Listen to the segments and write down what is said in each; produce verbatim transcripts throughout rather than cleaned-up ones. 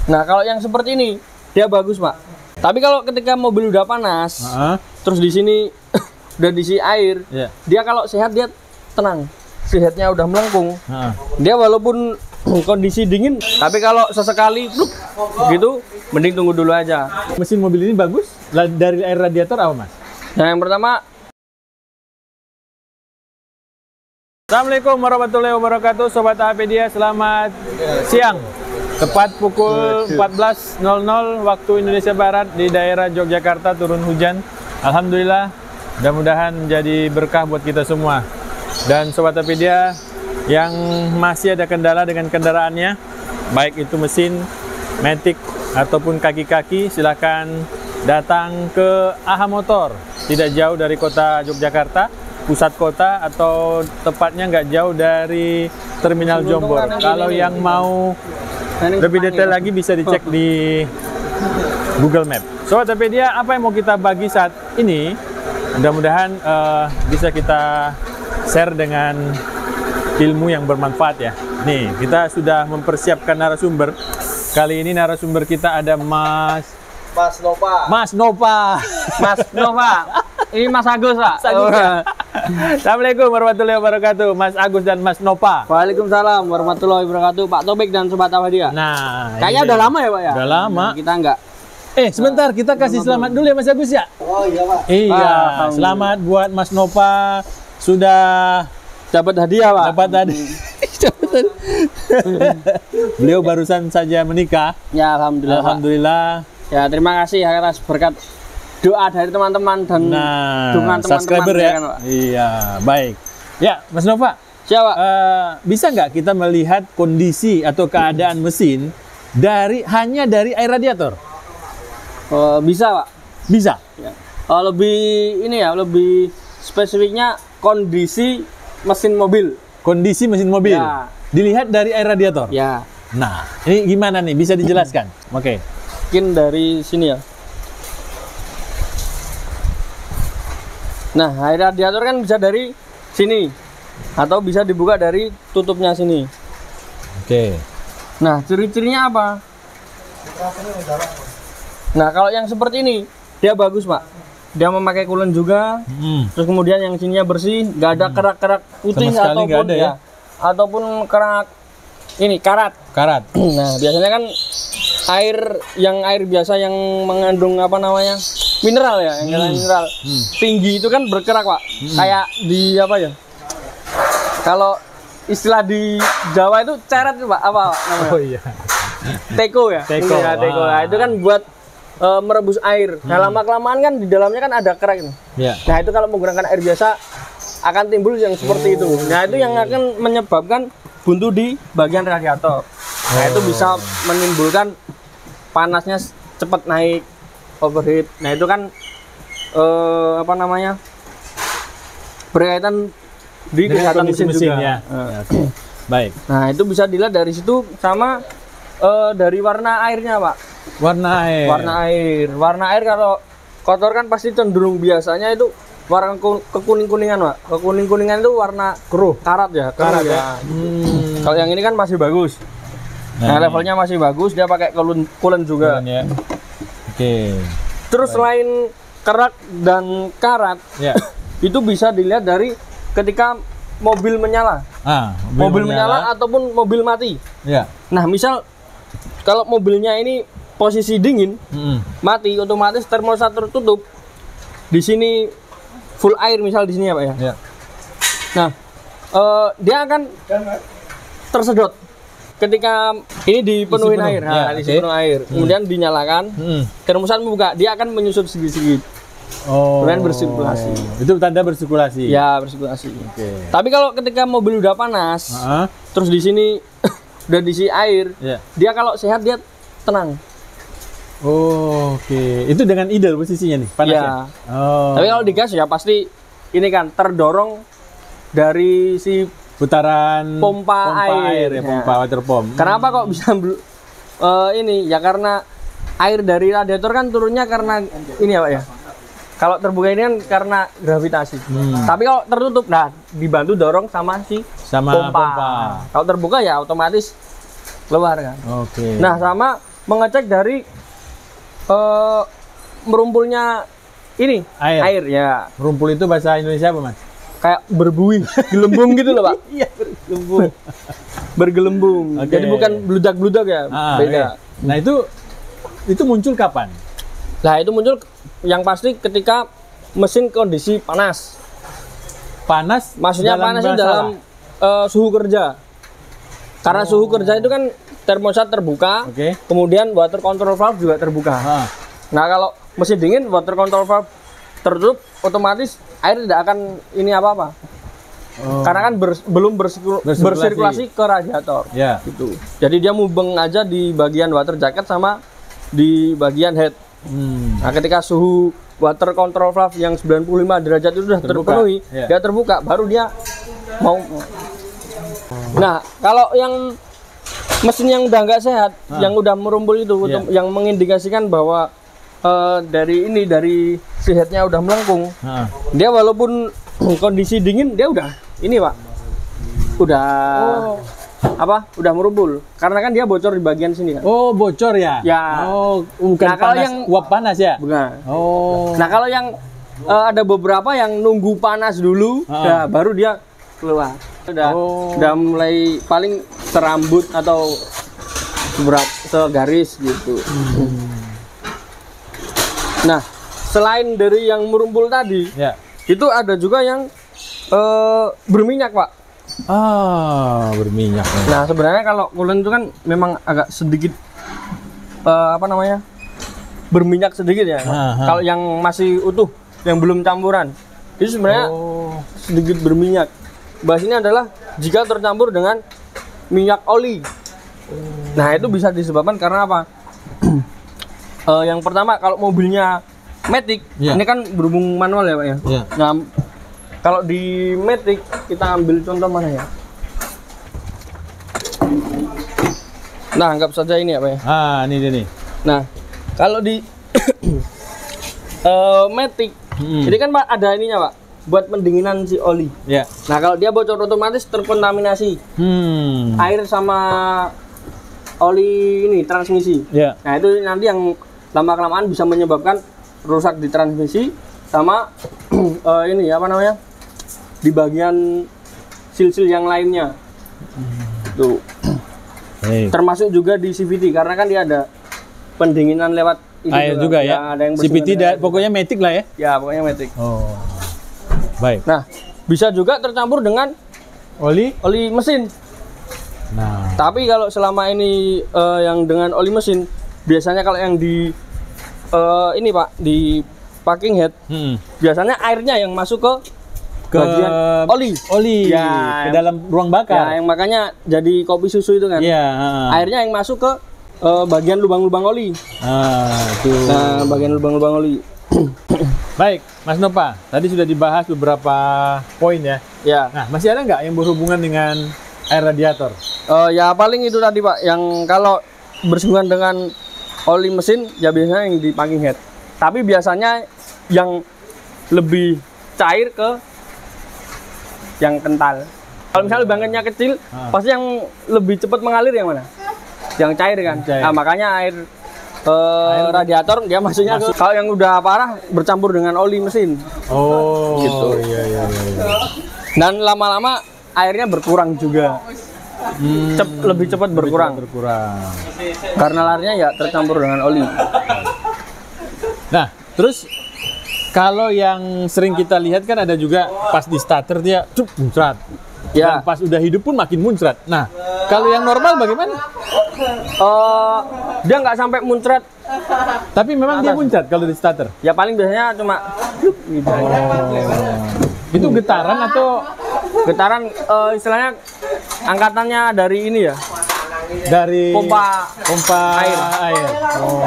Nah, kalau yang seperti ini dia bagus, Pak. Tapi kalau ketika mobil udah panas, uh-huh. terus di sini udah diisi air, yeah. dia kalau sehat dia tenang, sehatnya udah melengkung. Uh-huh. Dia walaupun kondisi dingin, tapi kalau sesekali pluk, gitu, mending tunggu dulu aja. Mesin mobil ini bagus dari air radiator apa, Mas? Nah, yang pertama, assalamualaikum warahmatullahi wabarakatuh, Sobat Apedia, selamat siang. Tepat pukul empat belas nol nol waktu Indonesia Barat di daerah Yogyakarta turun hujan. Alhamdulillah, mudah-mudahan menjadi berkah buat kita semua. Dan Sobat Apedia yang masih ada kendala dengan kendaraannya, baik itu mesin, matic, ataupun kaki-kaki, silakan datang ke A H A Motor. Tidak jauh dari kota Yogyakarta, pusat kota, atau tepatnya nggak jauh dari Terminal Jombor. Kalau yang mau lebih detail lagi bisa dicek di Google Map. Sobat Apedia, apa yang mau kita bagi saat ini? Mudah-mudahan uh, bisa kita share dengan ilmu yang bermanfaat ya. Nih, kita sudah mempersiapkan narasumber. Kali ini narasumber kita ada Mas Mas Nova. Mas Nova. Mas Nova. Ini Mas Agus, Pak. Mas Agus, ya? Assalamualaikum warahmatullahi wabarakatuh, Mas Agus dan Mas Nova. Waalaikumsalam warahmatullahi wabarakatuh, Pak Topik dan Sobat Apedia. Nah, kayaknya udah lama ya, Pak ya? Udah lama. Nah, kita enggak. Eh, sebentar, kita kasih selamat dulu ya Mas Agus ya? Oh iya, Pak. Iya, ah, selamat buat Mas Nova sudah dapat hadiah, Pak. Dapat hadiah. Beliau barusan saja menikah. Ya, alhamdulillah. Alhamdulillah. Pak. Ya, terima kasih atas berkat doa dari teman-teman dan nah, dukungan teman-teman subscriber ya. Kan, Pak? Iya, baik. Ya, Mas Nova. Siapa? Uh, bisa nggak kita melihat kondisi atau keadaan mesin dari hanya dari air radiator? Uh, bisa, Pak. Bisa. Ya. Uh, lebih ini ya, lebih spesifiknya kondisi mesin mobil. Kondisi mesin mobil. Ya. Dilihat dari air radiator. Ya. Nah, ini gimana nih? Bisa dijelaskan? Oke. Okay. Mungkin dari sini ya. Nah, air radiator kan bisa dari sini atau bisa dibuka dari tutupnya sini. Oke. Okay. Nah, ciri-cirinya apa? Nah, kalau yang seperti ini dia bagus, Pak. Dia memakai coolant juga. Hmm. Terus kemudian yang sininya bersih, nggak ada kerak-kerak putih ataupun ada, ya? ya, ataupun kerak ini karat. Karat. Nah, biasanya kan air yang air biasa yang mengandung apa namanya? Mineral ya, yang hmm. mineral. Hmm. Tinggi itu kan berkerak, Pak. Hmm. Kayak di apa ya? Kalau istilah di Jawa itu ceret, Pak. Apa namanya? Oh iya. Teko ya. Teko. Ya, teko. Nah, itu kan buat uh, merebus air. Hmm. Nah, lama-kelamaan kan di dalamnya kan ada kerak. Yeah. Nah, itu kalau menggunakan air biasa akan timbul yang seperti oh, itu. Nah, itu yang akan menyebabkan buntu di bagian radiator. Nah, oh. itu bisa menimbulkan panasnya cepat naik, overheat. Nah, itu kan eh, apa namanya? Berkaitan di kesehatan mesin, mesin juga. Ya. Uh. Ya, okay. Baik. Nah, itu bisa dilihat dari situ sama eh, dari warna airnya, Pak. Warna air. Warna air. Warna air kalau kotor kan pasti cenderung biasanya itu warna kekuning-kuningan, Pak. Kekuning-kuningan itu warna keruh, karat ya, karat ya. ya. Hmm. Kalau yang ini kan masih bagus. Nah, nah levelnya masih bagus, dia pakai coolant juga. Ya. Oke. Okay. Terus baik. Selain kerak dan karat, ya. itu bisa dilihat dari ketika mobil menyala. Ah, mobil, mobil menyala. menyala ataupun mobil mati. Ya. Nah, misal kalau mobilnya ini posisi dingin, mm. mati, otomatis termostator tertutup. Di sini full air, misal di sini ya, Pak ya. Ya. Nah, uh, dia akan tersedot ketika ini dipenuhi air. Nah, ya, diisi okay. penuh air. Hmm. Kemudian dinyalakan. Hmm. Termostat membuka, dia akan menyusut sedikit-sedikit. Oh. Kemudian bersirkulasi. Itu tanda bersirkulasi. Ya, bersirkulasi. Okay. Tapi kalau ketika mobil udah panas, uh-huh. terus di sini udah diisi air, yeah. dia kalau sehat dia tenang. Oh, oke. Okay. Itu dengan ideal posisinya nih, panasnya. Ya. Oh. Tapi kalau digas ya pasti ini kan terdorong dari si putaran pompa, pompa air, air ya, pompa ya. Water pump. Kenapa kok bisa uh, ini? Ya karena air dari radiator kan turunnya karena ini ya, Pak ya. Kalau terbuka ini kan karena gravitasi. Hmm. Tapi kalau tertutup, nah dibantu dorong sama si sama pompa. pompa. Kalau terbuka ya otomatis keluar kan. Oke. Okay. Nah sama mengecek dari uh, merumpulnya ini air. air ya. Merumpul itu bahasa Indonesia apa, Mas? Kayak berbuih, gelembung gitu loh, Pak. Iya, bergelembung. Bergelembung. Okay. Jadi bukan bludak-bludak ya, ah, beda. Okay. Nah, itu itu muncul kapan? Nah, itu muncul yang pasti ketika mesin kondisi panas. Panas? Maksudnya panas itu dalam uh, suhu kerja. Karena oh. suhu kerja itu kan termostat terbuka, okay. kemudian water control valve juga terbuka. Ah. Nah, kalau mesin dingin, water control valve tertutup, otomatis air tidak akan ini apa-apa. Oh. Karena kan ber, belum bersirkulasi, bersirkulasi ke radiator. Yeah. Gitu. Jadi dia mubeng aja di bagian water jacket sama di bagian head. Hmm. Nah, ketika suhu water control valve yang sembilan puluh lima derajat itu sudah terbuka. terpenuhi, yeah. dia terbuka, baru dia mau. Nah, kalau yang mesin yang udah nggak sehat, ah. yang udah merumpul itu, yeah. yang mengindikasikan bahwa uh, dari ini dari si headnya udah melengkung, ah. dia walaupun kondisi dingin dia udah ini Pak, udah oh. apa? Udah merumpul. Karena kan dia bocor di bagian sini kan. Oh, bocor ya? Ya. Oh, bukan nah, panas, yang uap panas ya? Bukan. Oh. Nah, kalau yang uh, ada beberapa yang nunggu panas dulu, ah. nah, baru dia keluar. Udah, oh. udah mulai paling serambut atau berat segaris gitu. Hmm. Nah, selain dari yang merumpul tadi, ya. itu ada juga yang uh, berminyak, Pak. Ah, berminyak. Ya. Nah, sebenarnya kalau coolant itu kan memang agak sedikit uh, apa namanya? Berminyak sedikit ya. Aha. Kalau yang masih utuh, yang belum campuran, itu sebenarnya oh. sedikit berminyak. Bahas ini adalah jika tercampur dengan minyak oli. Nah, itu bisa disebabkan karena apa? uh, yang pertama, kalau mobilnya Matic, yeah. ini kan berhubung manual ya Pak ya. Yeah. Nah, kalau di Matic kita ambil contoh mana ya? Nah, anggap saja ini ya Pak ya. Ah, ini dia nih. Nah, kalau di uh, Matic, hmm. ini kan Pak ada ininya Pak, buat pendinginan si oli. Yeah. Nah, kalau dia bocor otomatis terkontaminasi hmm. air sama oli ini transmisi. Yeah. Nah, itu nanti yang lama kelamaan bisa menyebabkan rusak di transmisi sama uh, ini apa namanya di bagian sil-sil yang lainnya. Hmm. Tuh. Hey. Termasuk juga di C V T karena kan dia ada pendinginan lewat air juga ya. ya. Ada yang C V T da, pokoknya Matic lah ya. Ya, pokoknya Matic. Oh. Baik. Nah, bisa juga tercampur dengan oli oli mesin. Nah, tapi kalau selama ini uh, yang dengan oli mesin, biasanya kalau yang di uh, ini Pak, di packing head, hmm. biasanya airnya yang masuk ke ke bagian oli. Oli ya, ke yang, dalam ruang bakar. Ya, yang makanya jadi kopi susu itu kan. Iya, uh. Airnya yang masuk ke uh, bagian lubang-lubang oli. Ah, itu. Nah, bagian lubang-lubang oli. Baik, Mas Nova, tadi sudah dibahas beberapa poin ya. Ya. Nah, masih ada nggak yang berhubungan dengan air radiator? Uh, ya paling itu tadi Pak, yang kalau bersinggungan dengan oli mesin, ya biasanya yang di packing head. Tapi biasanya yang lebih cair ke yang kental. Kalau misalnya lubangnya kecil, ah. pasti yang lebih cepat mengalir yang mana? Yang cair kan. Cair. Nah, makanya air Uh, radiator dia masuknya Masuk. ke kalau yang udah parah bercampur dengan oli mesin. Oh, gitu. Iya, iya, iya, iya. Dan lama-lama airnya berkurang juga. Hmm, Cep, lebih cepat lebih berkurang. Cepat berkurang. Karena larinya ya tercampur dengan oli. Nah, terus kalau yang sering kita lihat kan ada juga pas di starter dia cup muncrat. Ya. Dan pas udah hidup pun makin muncrat. Nah, kalau yang normal bagaimana? Uh, dia nggak sampai muncrat. Tapi memang atas. Dia muncrat kalau di starter. Ya paling biasanya cuma gitu. Oh. Itu getaran atau getaran uh, istilahnya angkatannya dari ini ya. Dari pompa pompa air. air. Oh.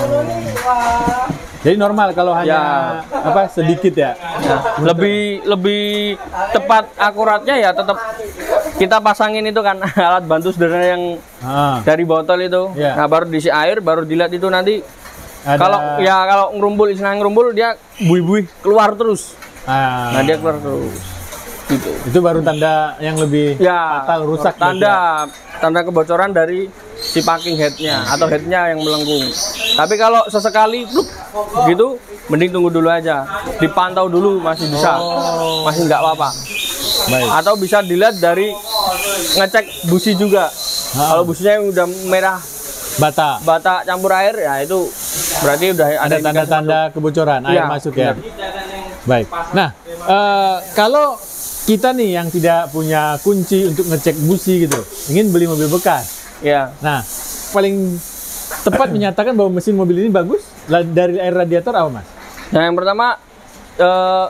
Jadi normal kalau hanya ya. apa sedikit ya. Nah, lebih lebih tepat akuratnya ya tetap kita pasangin itu kan alat bantu sederhana yang ah. dari botol itu. Ya. Nah, baru diisi air, baru dilihat itu nanti ada... kalau ya kalau ngerumpul istilahnya ngerumpul dia buih-buih keluar terus. Ah. Nah, dia keluar terus. Gitu. Itu baru tanda yang lebih ya, fatal rusak. Tanda ya. tanda kebocoran dari si packing headnya atau headnya yang melengkung. Tapi kalau sesekali pluk, gitu, mending tunggu dulu aja, dipantau dulu masih bisa, oh. masih nggak apa-apa. Atau bisa dilihat dari ngecek busi juga. Ha. Kalau businya yang udah merah bata, bata campur air, ya itu berarti udah ada tanda-tanda kebocoran air ya, masuk ya. Benar. Baik. Nah, uh, kalau kita nih yang tidak punya kunci untuk ngecek busi gitu, ingin beli mobil bekas. Ya. Nah, paling tepat menyatakan bahwa mesin mobil ini bagus dari air radiator apa, Mas? Nah, yang pertama uh,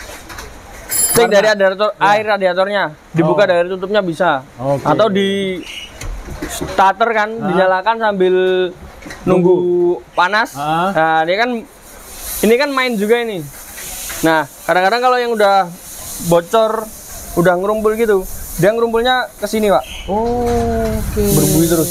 cek dari radiator, ya. air radiatornya, dibuka oh. dari tutupnya bisa. Okay. Atau di starter kan, ah. dinyalakan sambil nunggu, nunggu panas. Ah. Nah, ini kan ini kan main juga ini. Nah, kadang-kadang kalau yang udah bocor, udah ngerumpul gitu, dia ngerumpulnya ke sini, Pak. Oh, oke. Okay. Berbunyi terus.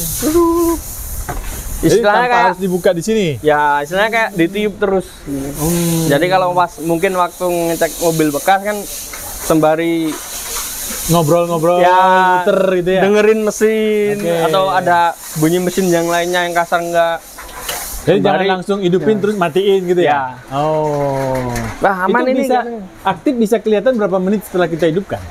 Istilahnya kayak harus dibuka di sini. Ya, istilahnya kayak ditiup terus. Hmm. Jadi kalau pas mungkin waktu ngecek mobil bekas kan sembari ngobrol-ngobrol, ya, muter gitu ya. Dengerin mesin okay. atau ada bunyi mesin yang lainnya yang kasar enggak. Jadi sembari, jangan langsung hidupin ya. terus matiin gitu ya. ya. Oh. Nah, aman itu ini bisa kan? Aktif bisa kelihatan berapa menit setelah kita hidupkan?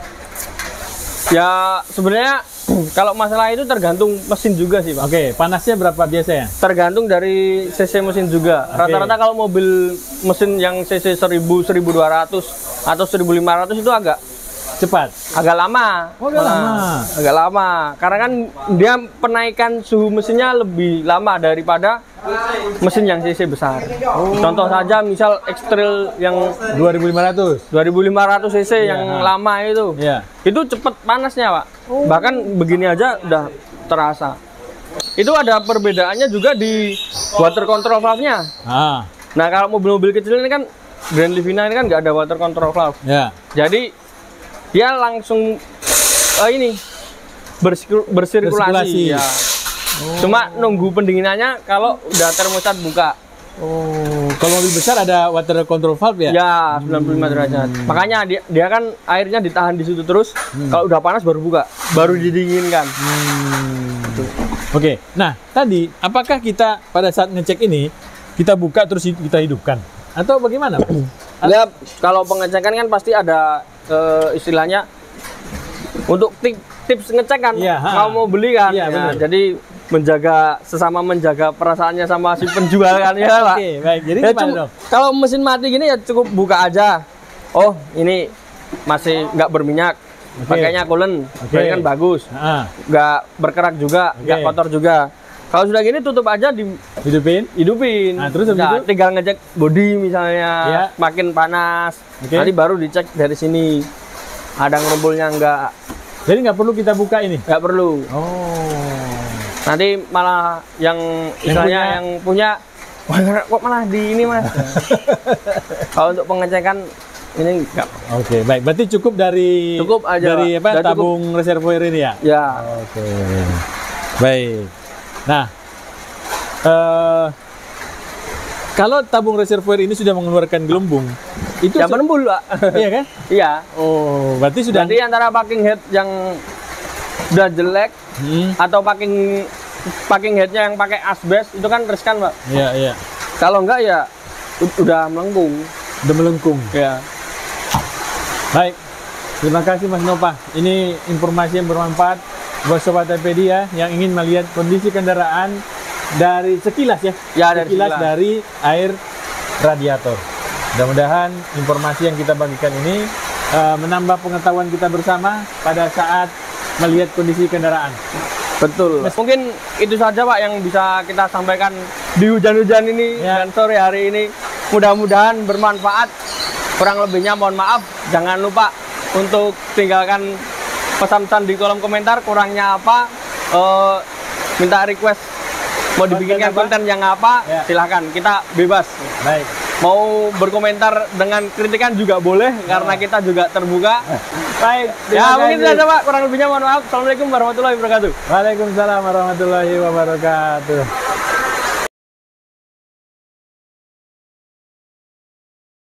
Ya, sebenarnya kalau masalah itu tergantung mesin juga sih, Pak. Oke, okay, panasnya berapa biasanya? Tergantung dari cc mesin juga. Rata-rata okay. kalau mobil mesin yang cc seribu, seribu dua ratus atau seribu lima ratus itu agak cepat, agak lama. Oh, agak nah, lama. Agak lama. Karena kan dia penaikan suhu mesinnya lebih lama daripada mesin yang cc besar. Oh. Contoh saja misal X-Trail yang dua ribu lima ratus cc yeah. yang ha. lama itu. Yeah. Itu cepat panasnya, Pak. Oh. Bahkan begini aja udah terasa. Itu ada perbedaannya juga di water control valve-nya. Ah. Nah, kalau mobil-mobil kecil ini kan Grand Livina ini kan nggak ada water control valve. Yeah. Jadi dia langsung uh, ini bersirkulasi, bersirkulasi. Ya. Oh. Cuma nunggu pendinginannya kalau udah termostat buka. Oh, kalau mobil besar ada water control valve ya? Ya, sembilan puluh lima derajat. Hmm. Makanya dia, dia kan airnya ditahan di situ terus. Hmm. Kalau udah panas baru buka, baru didinginkan. Hmm. Oke. Okay. Nah, tadi apakah kita pada saat ngecek ini kita buka terus kita hidupkan atau bagaimana? Ya, kalau pengecekan kan pasti ada uh, istilahnya untuk tips, tips ngecek kan. Ya, kalau mau beli kan. Ya, ya, jadi menjaga sesama menjaga perasaannya sama si penjual kan ya, Pak. Oke, baik. Jadi ya, cukup, kalau mesin mati gini ya cukup buka aja. Oh, ini masih nggak berminyak. Okay. Pakainya coolant, okay. Berarti kan bagus. Nggak berkerak juga, nggak okay. kotor juga. Kalau sudah gini tutup aja di hidupin, hidupin. Nah, terus nah, tinggal ngecek bodi misalnya, ya. Makin panas. Okay. Nanti baru dicek dari sini. Ada ngerumpulnya enggak. Jadi nggak perlu kita buka ini? Nggak perlu. Oh. Nanti malah yang istilahnya yang punya, yang punya kok malah di ini, Mas. Kalau untuk pengecekan ini enggak. Oke, okay, baik. Berarti cukup dari cukup aja dari apa? Tabung cukup. Reservoir ini ya? Ya. Oke. Okay. Baik. Nah, uh, kalau tabung reservoir ini sudah mengeluarkan gelembung, itu ya menembul, Pak. Iya kan? Iya. Oh, berarti sudah. Berarti antara packing head yang udah jelek hmm. atau packing packing headnya yang pakai asbes itu kan riskan, Pak. Iya, iya. Kalau enggak ya udah melengkung. Udah melengkung. Ya. Baik. Terima kasih Mas Nopah. Ini informasi yang bermanfaat buat Sobat Apedia yang ingin melihat kondisi kendaraan dari sekilas ya, ya dari sekilas sekilas. dari air radiator. Mudah-mudahan informasi yang kita bagikan ini uh, menambah pengetahuan kita bersama pada saat melihat kondisi kendaraan. Betul. Mas, mungkin itu saja Pak yang bisa kita sampaikan di hujan-hujan ini ya. Dan sore hari ini. Mudah-mudahan bermanfaat. Kurang lebihnya mohon maaf. Jangan lupa untuk tinggalkan pesan-pesan di kolom komentar, kurangnya apa, uh, minta request mau dibikinkan konten yang apa, ya. Silahkan, kita bebas. Baik. Mau berkomentar dengan kritikan juga boleh, ya. Karena kita juga terbuka. Baik. Ya mungkin saja Pak, kurang lebihnya mohon maaf. Assalamualaikum warahmatullahi wabarakatuh. Waalaikumsalam warahmatullahi wabarakatuh.